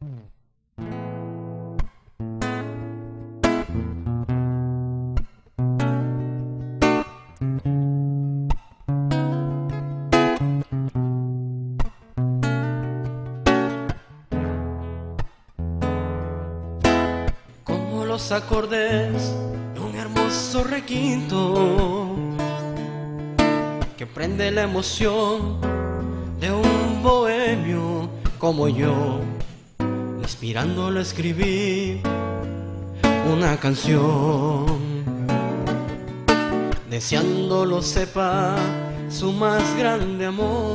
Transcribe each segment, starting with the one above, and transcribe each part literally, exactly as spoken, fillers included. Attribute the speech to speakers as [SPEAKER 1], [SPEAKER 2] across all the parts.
[SPEAKER 1] Como los acordes de un hermoso requinto que prende la emoción de un bohemio como yo, inspirándolo a escribir una canción, deseándolo sepa su más grande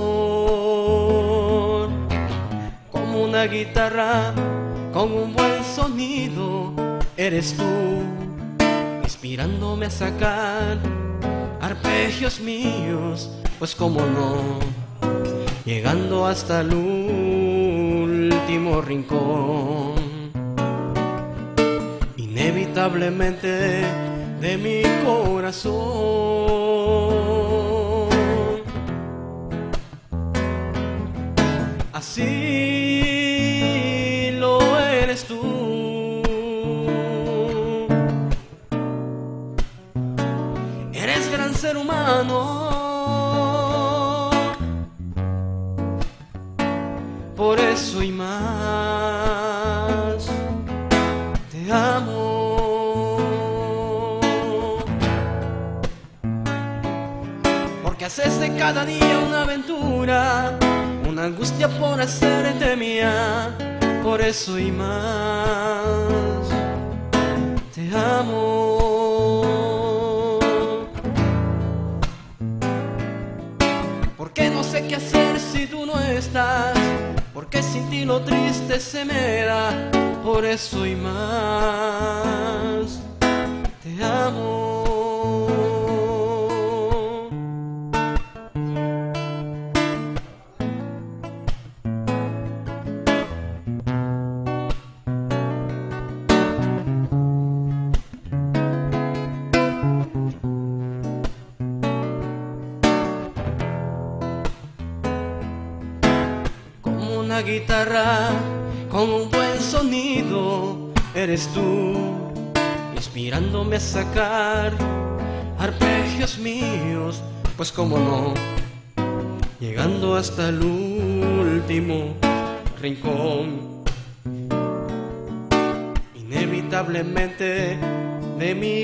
[SPEAKER 1] amor. Como una guitarra con un buen sonido eres tú, inspirándome a sacar arpegios míos, pues como no, llegando hasta el último rincón, inevitablemente de mi corazón. Así lo eres tú, eres gran ser humano, por eso y más te amo, porque haces de cada día una aventura, una angustia por hacerte mía, por eso y más te amo. Porque no sé qué hacer si tú no estás, porque sin ti lo triste se me da, por eso y más te amo. Una guitarra con un buen sonido eres tú, inspirándome a sacar arpegios míos, pues como no, llegando hasta el último rincón, inevitablemente de mi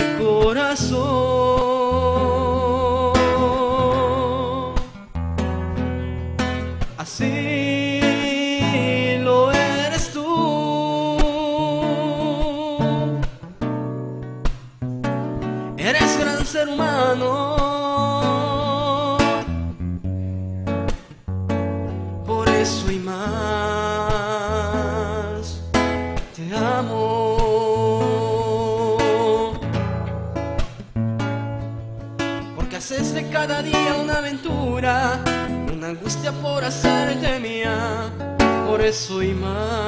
[SPEAKER 1] corazón. Así eres gran ser humano, por eso y más te amo, porque haces de cada día una aventura, una angustia por hacerte mía, por eso y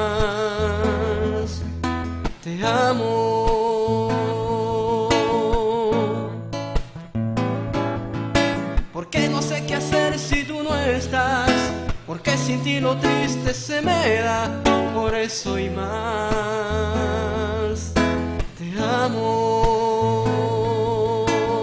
[SPEAKER 1] más te amo. Porque no sé qué hacer si tú no estás, porque sin ti lo triste se me da, por eso y más te amo.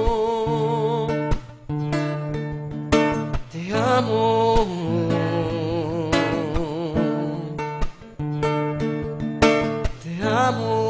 [SPEAKER 1] Te amo. Te amo.